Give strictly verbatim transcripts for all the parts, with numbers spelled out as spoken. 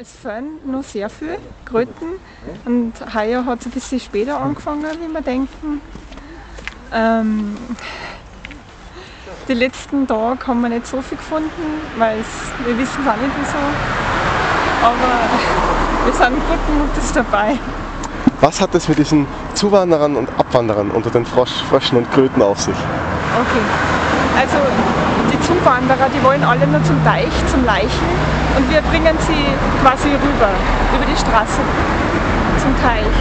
Es fehlen noch sehr viel Kröten und heuer hat es ein bisschen später angefangen, wie wir denken. Ähm, die letzten Tage haben wir nicht so viel gefunden, weil es, wir wissen es auch nicht wieso. Aber wir sind guten Mutes dabei. Was hat es mit diesen Zuwanderern und Abwanderern unter den Frosch, Fröschen und Kröten auf sich? Okay, also die Zuwanderer, die wollen alle nur zum Teich, zum Laichen und wir bringen sie quasi rüber, über die Straße zum Teich.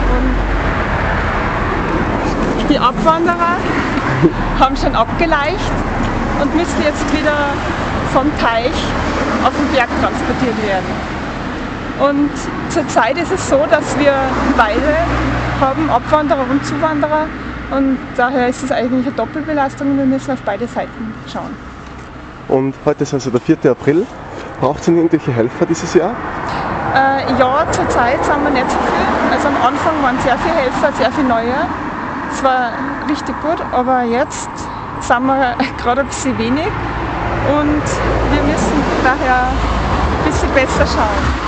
Und die Abwanderer haben schon abgeleicht und müssen jetzt wieder vom Teich auf den Berg transportiert werden. Und zurzeit ist es so, dass wir beide haben, Abwanderer und Zuwanderer, und daher ist es eigentlich eine Doppelbelastung und wir müssen auf beide Seiten schauen. Und heute ist also der vierte April. Braucht es denn irgendwelche Helfer dieses Jahr? Äh, ja, zurzeit sind wir nicht so viel. Also am Anfang waren sehr viele Helfer, sehr viele neue. Es war richtig gut, aber jetzt sind wir gerade ein bisschen wenig und wir müssen daher ein bisschen besser schauen.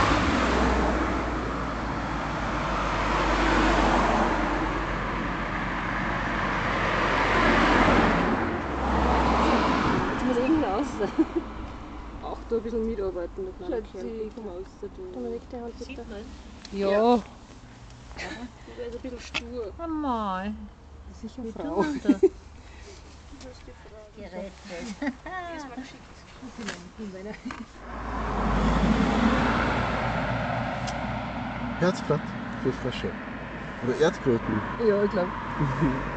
Auch da ein bisschen mitarbeiten, da kann ich Dominik, der Hand bitte. Ja. Ja. Du wärst ein bisschen stur. Einmal. Das ist sicher eine Frau. Du hast die Frage. Gerettet. Die ist mal geschickt. Herzblatt für Frösche. Oder Erdkröten. Ja, ich glaube.